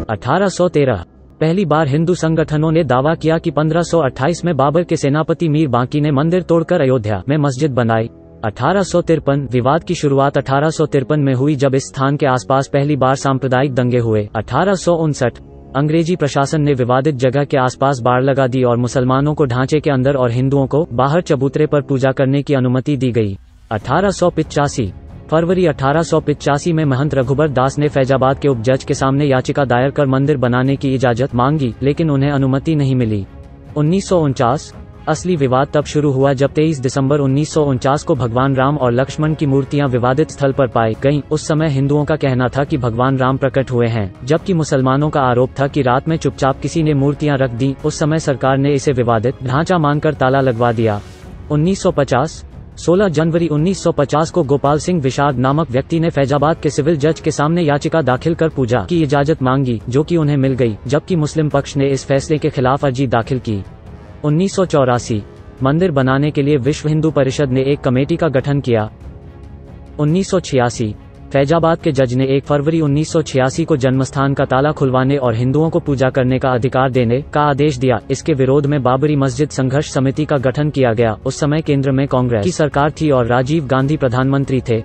1813 पहली बार हिंदू संगठनों ने दावा किया कि 1528 में बाबर के सेनापति मीर बांकी ने मंदिर तोड़कर अयोध्या में मस्जिद बनाई। 1853 विवाद की शुरुआत 1853 में हुई जब इस स्थान के आसपास पहली बार सांप्रदायिक दंगे हुए। 1859 अंग्रेजी प्रशासन ने विवादित जगह के आसपास बाड़ लगा दी और मुसलमानों को ढांचे के अंदर और हिंदुओं को बाहर चबूतरे पर पूजा करने की अनुमति दी गई। 1885 फरवरी 1885 में महंत रघुबर दास ने फैजाबाद के उप जज के सामने याचिका दायर कर मंदिर बनाने की इजाजत मांगी, लेकिन उन्हें अनुमति नहीं मिली। 1949 असली विवाद तब शुरू हुआ जब 23 दिसंबर 1949 को भगवान राम और लक्ष्मण की मूर्तियां विवादित स्थल पर पाई गईं। उस समय हिंदुओं का कहना था कि भगवान राम प्रकट हुए हैं, जबकि मुसलमानों का आरोप था कि रात में चुपचाप किसी ने मूर्तियां रख दी। उस समय सरकार ने इसे विवादित ढांचा मानकर ताला लगवा दिया। 1950 16 जनवरी 1950 को गोपाल सिंह विशारद नामक व्यक्ति ने फैजाबाद के सिविल जज के सामने याचिका दाखिल कर पूजा की इजाजत मांगी, जो कि उन्हें मिल गई, जबकि मुस्लिम पक्ष ने इस फैसले के खिलाफ अर्जी दाखिल की। 1984 मंदिर बनाने के लिए विश्व हिंदू परिषद ने एक कमेटी का गठन किया। 1986 फैजाबाद के जज ने 1 फरवरी 1986 को जन्मस्थान का ताला खुलवाने और हिंदुओं को पूजा करने का अधिकार देने का आदेश दिया। इसके विरोध में बाबरी मस्जिद संघर्ष समिति का गठन किया गया। उस समय केंद्र में कांग्रेस की सरकार थी और राजीव गांधी प्रधानमंत्री थे।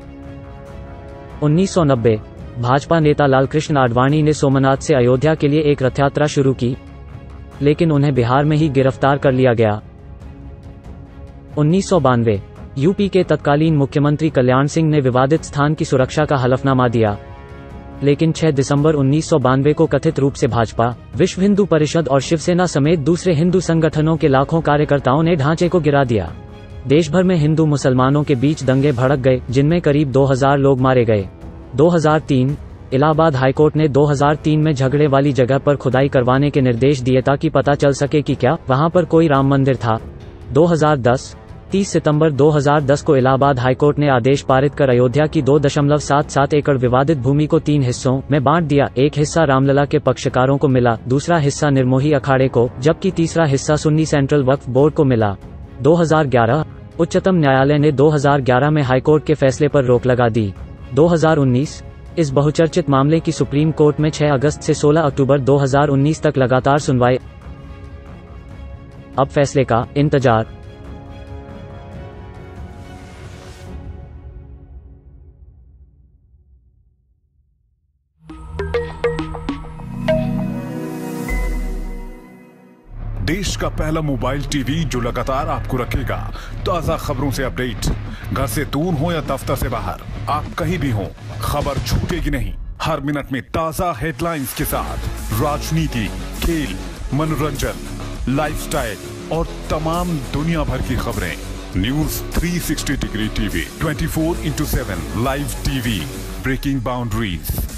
1990 भाजपा नेता लालकृष्ण आडवाणी ने सोमनाथ से अयोध्या के लिए एक रथ यात्रा शुरू की, लेकिन उन्हें बिहार में ही गिरफ्तार कर लिया गया। 1992 यूपी के तत्कालीन मुख्यमंत्री कल्याण सिंह ने विवादित स्थान की सुरक्षा का हलफनामा दिया, लेकिन 6 दिसंबर 1992 को कथित रूप से भाजपा, विश्व हिंदू परिषद और शिवसेना समेत दूसरे हिंदू संगठनों के लाखों कार्यकर्ताओं ने ढांचे को गिरा दिया। देश भर में हिंदू मुसलमानों के बीच दंगे भड़क गए, जिनमें करीब 2000 लोग मारे गए। 2003 इलाहाबाद हाईकोर्ट ने 2003 में झगड़े वाली जगह पर खुदाई करवाने के निर्देश दिए ताकि पता चल सके कि क्या वहां पर कोई राम मंदिर था। 2010 30 सितंबर 2010 को इलाहाबाद हाईकोर्ट ने आदेश पारित कर अयोध्या की 2.77 एकड़ विवादित भूमि को 3 हिस्सों में बांट दिया। एक हिस्सा रामलला के पक्षकारों को मिला, दूसरा हिस्सा निर्मोही अखाड़े को, जबकि तीसरा हिस्सा सुन्नी सेंट्रल वक्फ बोर्ड को मिला। 2011 उच्चतम न्यायालय ने 2011 में हाईकोर्ट के फैसले पर रोक लगा दी। 2019 इस बहुचर्चित मामले की सुप्रीम कोर्ट में 6 अगस्त से 16 अक्टूबर 2019 तक लगातार सुनवाई। अब फैसले का इंतजार। देश का पहला मोबाइल टीवी जो लगातार आपको रखेगा ताजा खबरों से अपडेट। घर से दूर हो या दफ्तर से बाहर, आप कहीं भी हो, खबर छूटेगी नहीं। हर मिनट में ताजा हेडलाइंस के साथ राजनीति, खेल, मनोरंजन, लाइफस्टाइल और तमाम दुनिया भर की खबरें। News 360 degree TV 24/7 live TV, breaking boundaries.